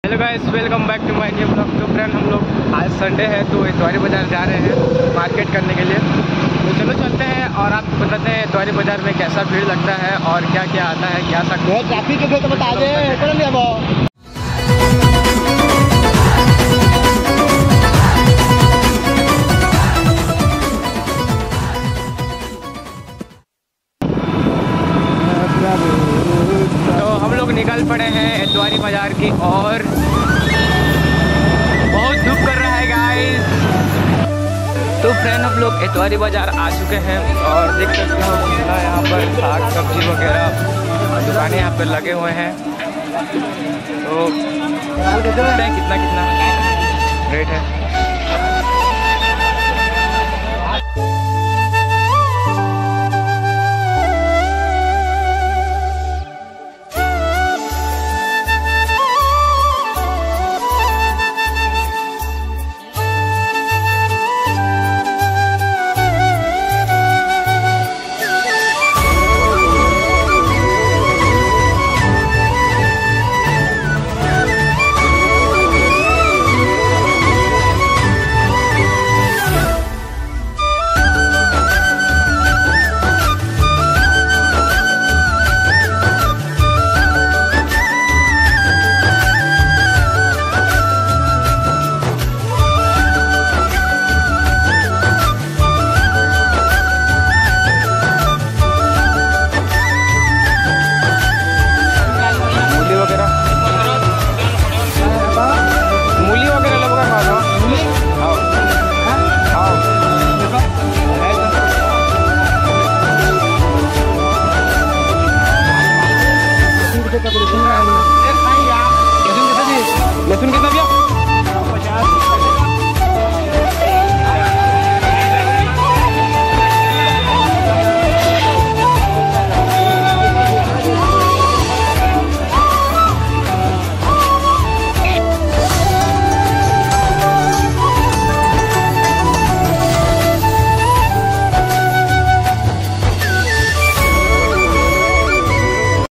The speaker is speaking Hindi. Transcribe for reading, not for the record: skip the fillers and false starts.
Hello guys, welcome back to my new blog. तो फ्रेंड, हम लोग आज संडे है तो इतवारी बाज़ार जा रहे हैं मार्केट करने के लिए। तो चलो चलते हैं और आपको बताते हैं इतवारी बाज़ार में कैसा भीड़ लगता है और क्या क्या आता है, क्या सकते ट्रैफिक के तो बता दे। तो हम लोग निकल पड़े हैं इतवारी बाज़ार की और बहुत धूप कर रहा है गाइस। तो फ्रेंड, हम लोग इतवारी बाज़ार आ चुके हैं और देख सकते हो कितना यहाँ पर साग सब्जी वगैरह दुकानें यहाँ पर लगे हुए हैं। तो देखते हैं कितना कितना रेट है। लहसुन कितना भैया?